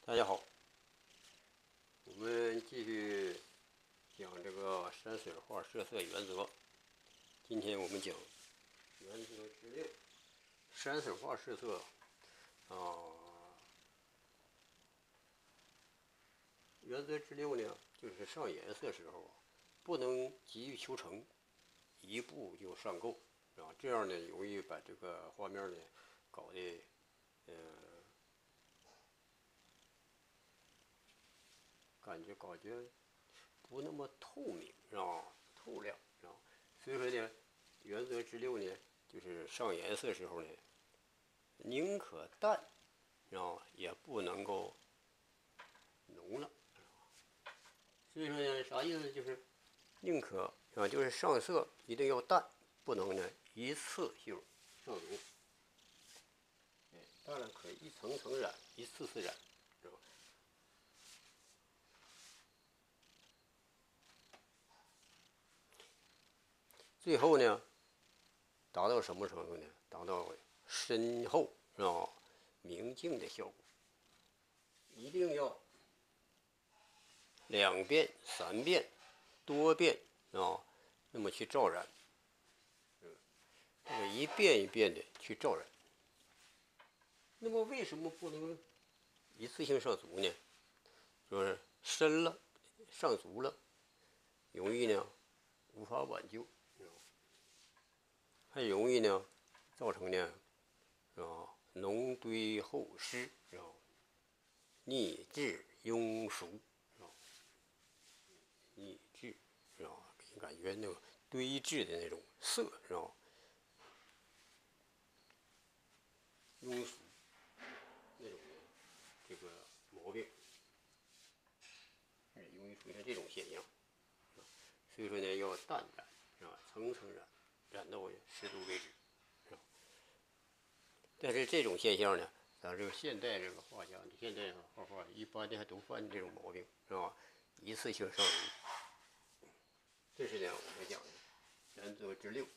大家好，我们继续讲这个山水画设色原则。今天我们讲原则之6，山水画设色原则之6呢，就是上颜色时候不能急于求成，一步就上够这样呢容易把这个画面呢搞得感觉不那么透明透亮所以说呢，原则之6呢，就是上颜色时候呢，宁可淡也不能够浓了所以说呢，啥意思？就是宁可就是上色一定要淡，不能呢一次性上浓。当然可以一层层染，一次次染，是吧？最后呢，达到什么程度呢？达到深厚明净的效果。一定要2遍、3遍、多遍那么去照染，一遍一遍的去照染。那么为什么不能一次性上足呢？就是深了，上足了，容易呢无法挽救，还容易呢造成呢浓堆厚湿腻滞庸俗腻滞感觉那个堆滞的那种色庸俗那种这个毛病，容易出现这种现象。所以说呢，要淡染层层染，染到10度为止但是这种现象呢，咱这个现代这个画家，现代画画一般的还都犯这种毛病，是吧？一次性上足，这是呢我们讲的原则之6。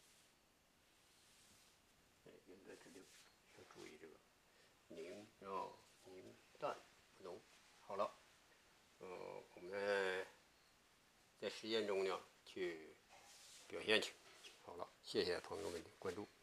原则之6要注意这个凝淡浓。好了，我们在实践中呢去表现去。好了，谢谢朋友们的关注。